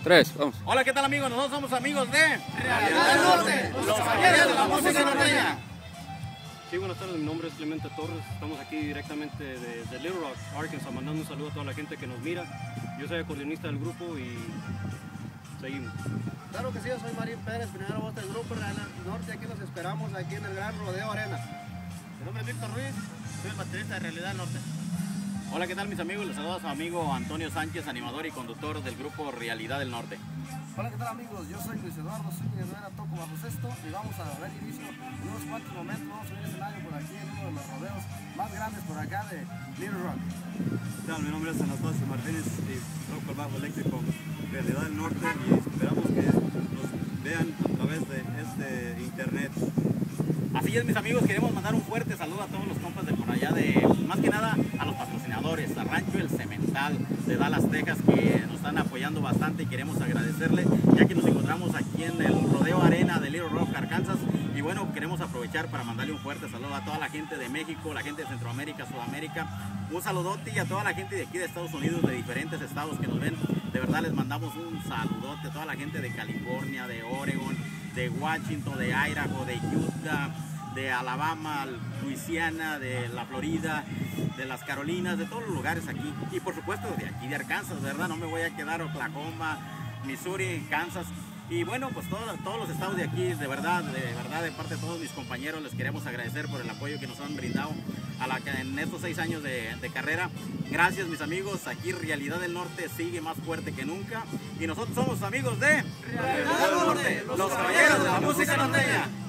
3, vamos. Hola, ¿qué tal amigos? Nosotros somos amigos de Realidad del Norte, los caballeros de la música norteña. Sí, buenas tardes, mi nombre es Clemente Torres, estamos aquí directamente desde Little Rock, Arkansas, mandando un saludo a toda la gente que nos mira. Yo soy acordeonista del grupo y seguimos. Claro que sí, yo soy Marín Pérez, primera voz del grupo Realidad del Norte, aquí los esperamos aquí en el Gran Rodeo Arena. Mi nombre es Víctor Ruiz, soy el baterista de Realidad del Norte. Hola, ¿qué tal mis amigos? Les saluda a su amigo Antonio Sánchez, animador y conductor del grupo Realidad del Norte. Hola, ¿qué tal amigos? Yo soy Luis Eduardo Zúñiga Herrera, toco bajo sexto y vamos a dar inicio en unos cuantos momentos. Vamos a subir escenario por aquí en uno de los rodeos más grandes por acá de Little Rock. ¿Qué tal? Mi nombre es Anastasio Martínez y toco el bajo eléctrico Realidad del Norte y esperamos que nos vean a través de este internet. Así es mis amigos, queremos mandar un fuerte saludo a todos los compas de por allá, más que nada a los patrocinadores, a Rancho El Cemental de Dallas, Texas, que nos están apoyando bastante y queremos agradecerle, ya que nos encontramos aquí en el Rodeo Arena de Little Rock, Arkansas. Y bueno, queremos aprovechar para mandarle un fuerte saludo a toda la gente de México, la gente de Centroamérica, Sudamérica. Un saludote y a toda la gente de aquí de Estados Unidos, de diferentes estados que nos ven. De verdad les mandamos un saludote a toda la gente de California, de Oregon, de Washington, de Idaho, de Utah, de Alabama, Luisiana, de la Florida, de las Carolinas, de todos los lugares aquí. Y por supuesto de aquí de Arkansas, ¿verdad? No me voy a quedar Oklahoma, Missouri, Kansas. Y bueno, pues todos los estados de aquí, de verdad, de parte de todos mis compañeros, les queremos agradecer por el apoyo que nos han brindado en estos 6 años de carrera. Gracias mis amigos, aquí Realidad del Norte sigue más fuerte que nunca. Y nosotros somos amigos de Realidad del Norte, los caballeros de la música norteña.